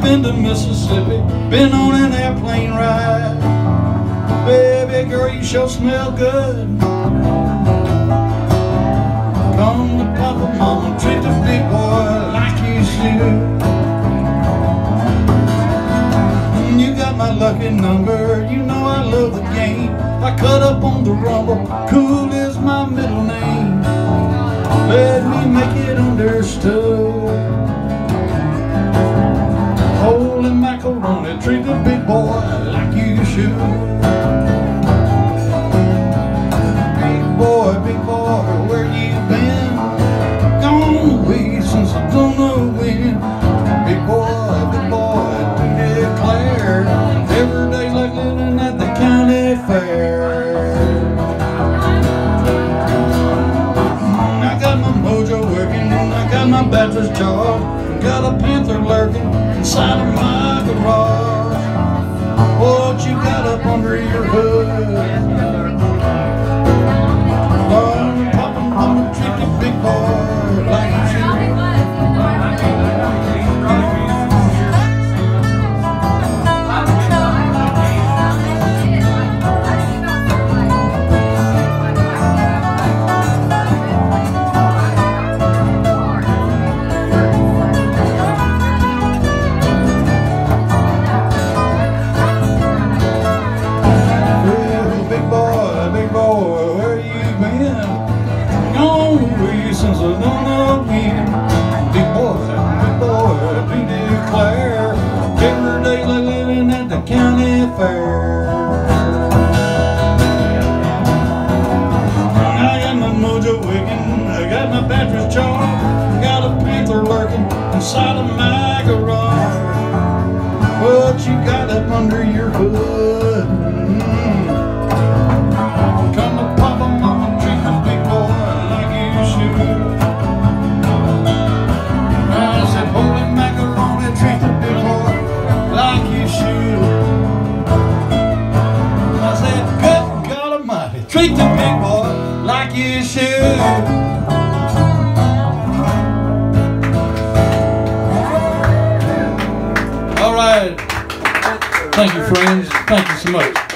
been to Mississippi, been on an airplane ride. Baby girl, you sure smell good. Come to Papa Mama, treat the big boy like you should. You got my lucky number, you know I love the game. I cut up on the rumble, cool is my middle name. Let me make it understood. Holy macaroni, treat the big boy like you should. Big boy, where you been? Gone away since I don't know when. Big boy, do declare every day's like living at the county fair. I got my mojo working, I got my Baptist jaw, got a panther lurking inside of my garage. What you got up under your hood? I'ma treat the big boy like you should. Big boy, where you been? Since I don't know when. Big boy, do declare every day like living at the county fair. I got my mojo wigging, I got my Baptist jaw, got a panther lurking inside of my garage. What you got up under your hood? Come to Papa Mama, treat the big boy like you should. I said, holy macaroni, treat the big boy like you should. I said, good God Almighty, treat the big boy like you should. All right. Thank you, friends. Thank you so much.